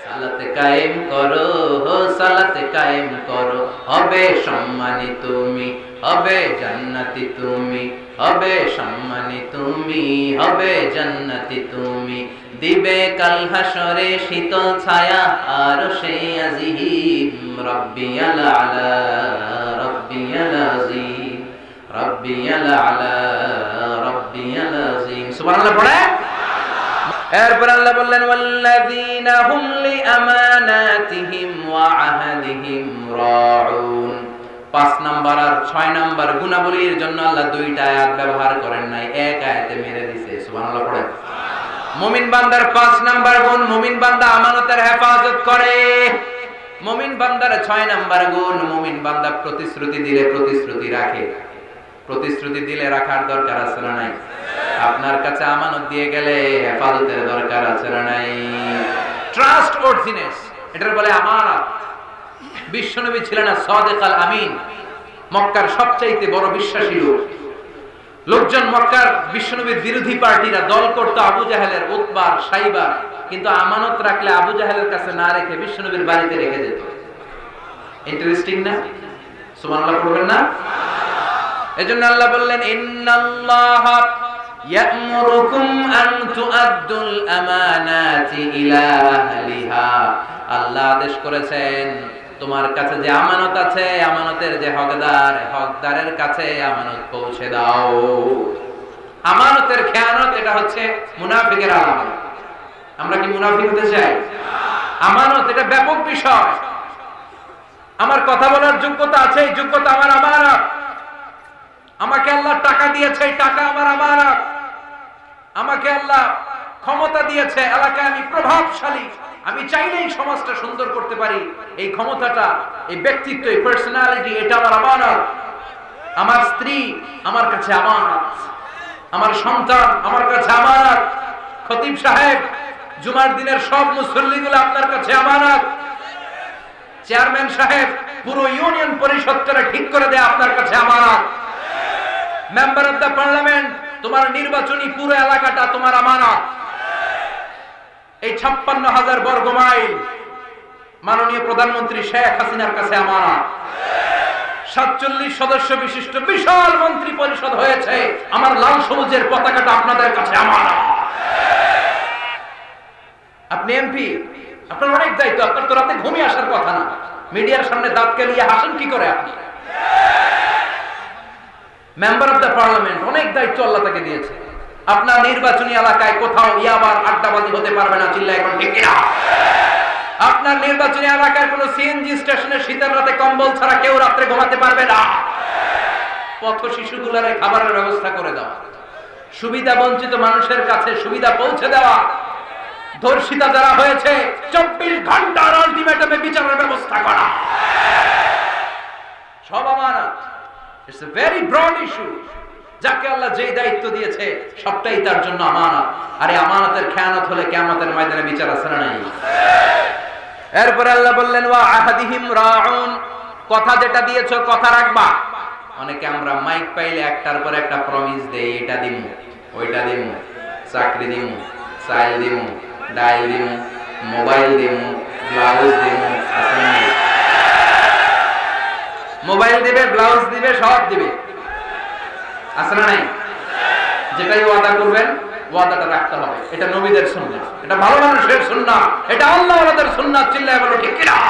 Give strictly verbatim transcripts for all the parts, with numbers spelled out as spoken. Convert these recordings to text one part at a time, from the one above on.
সালাতে কায়েম করো, সালাতে কায়েম করো, হবে সম্মানী তুমি, হবে জান্নাতি তুমি, হবে সম্মানী তুমি, হবে জান্নাতি তুমি। দিবে কাল হাসরে শীতল ছায়া আরশে আজিম, রাব্বিয়াল আলা রাব্বিয়াল আযীম, রাব্বিয়াল আলা রাব্বিয়াল আযীম। সুবহানাল্লাহ পড়ে। এরপর আল্লাহ বললেন ওয়াল্লাযীনা হুম লিআমানাতিহিম ওয়া আহদিহিম রাউন। পাঁচ নাম্বার আর ছয় নাম্বার গুণাবলীর জন্য আল্লাহ দুইটা আয়াত ব্যবহার করেন নাই, এক আয়াতে মেরে দিয়েছে। সুবহানাল্লাহ পড়ে। মুমিন বান্দার পাঁচ নাম্বার গুণ, মুমিন বান্দা আমানতের হেফাজত করে। মুমিন বান্দার ছয় নাম্বার গুণ, মুমিন বান্দা প্রতিশ্রুতি দিলে প্রতিশ্রুতি রাখে। প্রতিশ্রুতি দিলে রাখার দরকার আছে না নাই? আপনার কাছে আমানত দিয়ে গেলে হেফাজতের দরকার আছে না নাই? ট্রাস্ট ওয়ার্থিনেস, এটার বলে আমানত। বিশ্বনবী ছিলেন সাদিক আল আমিন, মক্কার সবচাইতে বড় বিশ্বাসী লোক। লোকজন মক্কার বিশ্বনবীর বিরোধী পার্টিরা দল করত আবু জাহেলের, উতবার, সাইবার, কিন্তু আমানত রাখলে আবু জাহেলের কাছে না রেখে বিশ্বনবীর বাড়িতে রেখে যেত। ইন্টারেস্টিং না? সুবহানাল্লাহ পড়বেন না? এজন্য আল্লাহ বললেন ইন্নাল্লাহা ইয়া'মুরুকুম আন তুআদ্দুল আমানাতি ইলা আহলিহা। আল্লাহ আদেশ করেছেন তোমার কাছে যে আমানত আছে, আমানতের যে হকদার, হকদারের কাছে আমানত পৌঁছে দাও। আমানতের খেয়ানত, এটা হচ্ছে মুনাফিকের আলামত। আমরা কি মুনাফিক হতে চাই? আমানত এটা ব্যাপক বিষয়। আমার কথা বলার যোগ্যতা আছে, এই যোগ্যতা আমার আমানত। আমাকে আল্লাহ টাকা দিয়েছে, এই টাকা আমার আমানত। আমাকে আল্লাহ ক্ষমতা দিয়েছে, এলাকায় আমি প্রভাবশালী, আমি চাইলেই সমাজটা সুন্দর করতে পারি। এই ক্ষমতাটা, এই ব্যক্তিত্ব, এই পার্সোনালিটি, এটা আমার আমানত। আমার স্ত্রী আমার কাছে আমানত, আমার সন্তান আমার কাছে আমানত। খতিব সাহেব, জুমার দিনের সব মুসল্লিগুলো আপনার কাছে আমানত। চেয়ারম্যান সাহেব, পুরো ইউনিয়ন পরিষদটা ঠিক করে দেয় আপনার কাছে আমানত। মেম্বার অফ দ্য পার্লামেন্ট, তোমার নির্বাচনী পুরো এলাকাটা তোমার আমানত। এই ছাপ্পান্ন হাজার বর্গ মাইল মাননীয় প্রধানমন্ত্রী শেখ হাসিনার কাছে আমানত। সাতচল্লিশ সদস্য বিশিষ্ট বিশাল মন্ত্রী পরিষদ হয়েছে, আমার লাল সবুজের পতাকাটা আপনাদের কাছে আমানত। আপনি এমপি, আপনার অনেক দায়িত্ব, আপনার তো রাতে ঘুমিয়ে আসার কথা না। মিডিয়ার সামনে দাঁত কেলিয়ে হাসেন কি করে আপনি? মেম্বার অফ দ্য পার্লামেন্ট, অনেক দায়িত্ব আল্লাহ তাকে দিয়েছে। আপনার নির্বাচনী এলাকায় কোথাও ইয়াবার আড্ডাবাজি হতে পারবে না, চিল্লা এখন ঠিক কিনা? আপনার নির্বাচনী এলাকায় কোনো সিএনজি স্টেশনে শীতের রাতে কম্বল ছাড়া কেউ রাত্রে ঘুমাতে পারবে না। পথ শিশুগুলোর খাবারের ব্যবস্থা করে দেওয়া, সুবিধা বঞ্চিত মানুষের কাছে সুবিধা পৌঁছে দেওয়া, ধর্ষিতা যারা হয়েছে চব্বিশ ঘন্টার আলটিমেটামে বিচারের ব্যবস্থা করা, সব আমানত। It's a very broad issue. যাকে আল্লাহ যে দায়িত্ব দিয়েছে সবটাই তার জন্য আমানত। আর এই আমানতের খেয়ানত হলে কিয়ামতের ময়দানে বিচার আছে না নাই? এরপর আল্লাহ বললেন ওয়া আহাদিহিম রাউন, কথা যেটা দিয়েছো কথা রাখবা। অনেকে আমরা মাইক পাইলে একটার পর একটা প্রমিস দেই, এটা দিমু, ওইটা দিমু, চাকরি দিমু, চাইল দিমু, ডাইল দিমু, মোবাইল দিমু, ব্লাউজ দিমু। আছে না? মোবাইল দিবে, ব্লাউজ দিবে, সব দিবে। আছে না নাই? যেটাই ওয়াদা করবেন ওয়াদাটা রাখতে হবে। এটা নবীদের সুন্নাহ, এটা ভালো মানুষের সুন্নাহ, এটা আল্লাহওয়ালাদের সুন্নাহ। চিল্লায় বলো ঠিক কিনা?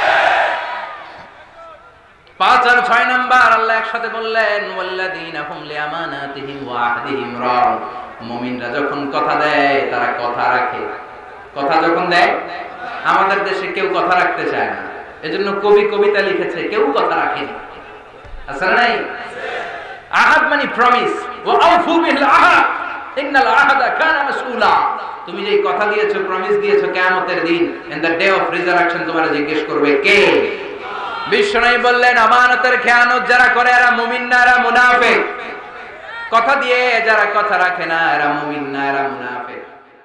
পাঁচ আর ছয় নাম্বার আল্লাহ একসাথে বললেন ওয়াল্লাযীনা হুম লিআমানাতিহিম ওয়া আহদিহিম রাউন। মুমিনরা যখন কথা দেয় তারা কথা রাখে। কথা যখন দেয়, আমাদের দেশে কেউ কথা রাখতে চায় না, এজন্য কবি কবিতা লিখেছে কেউ কথা রাখেনি। আছে না নাই? আহাদ মানে প্রমিস, ওয়া আউফু বিল আহাদ ইন্নাল আহাদা কানা মাসউলা। তুমি যে কথা দিয়েছো, প্রমিস দিয়েছো, কিয়ামতের দিন in the day of resurrection তোমারে জিজ্ঞেস করবে কে? বিশ্বনবী বললেন আমানতের খেয়ানত যারা করে এরা মুমিন না, এরা মুনাফিক। কথা দিয়ে যারা কথা রাখে না এরা মুমিন না, এরা মুনাফিক।